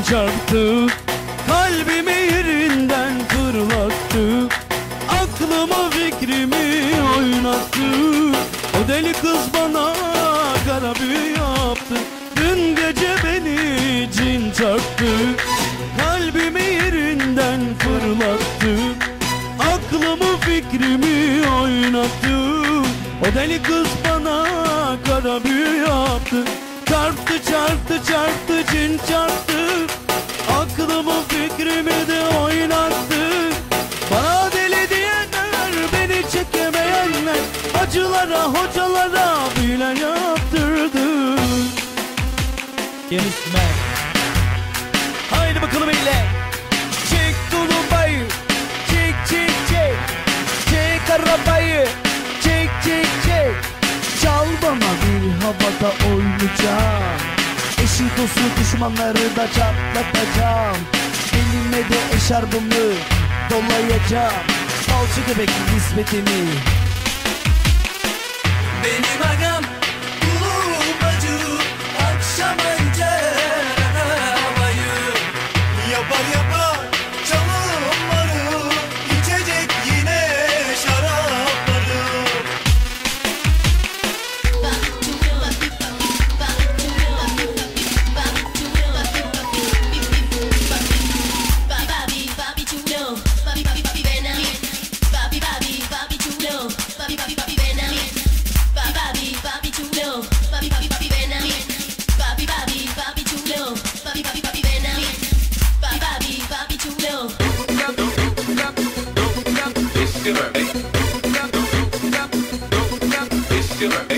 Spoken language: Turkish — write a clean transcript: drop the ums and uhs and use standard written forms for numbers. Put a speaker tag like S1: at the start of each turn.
S1: çarptı, kalbimi yerinden fırlattı, aklımı fikrimi oynattı. O deli kız bana kara büyü yaptı, dün gece beni cin çarptı, kalbimi yerinden fırlattı, aklımı fikrimi oynattı. O deli kız bana kara büyü yaptı, çarptı çarptı çarptı cin çarptı, aklımı fikrimi de oynattı. Bana deli diyenler, beni çekemeyenler, acılara hocalara büyüler yaptırdı.
S2: Genişme.
S1: Haydi bakalım eyle. Çek tulumbayı, çek çek çek, çek arabayı, çek çek çek. Çal bana bir havada oynayacağım, eşi dostu düşmanları da çatlatacağım, elime de eşarbımı dolayacağım, salça göbek nispetimi.
S3: Benim agam ulu bacı, akşam önce havayı yapar yapar çalımları, içecek yine şarapları.
S4: It's your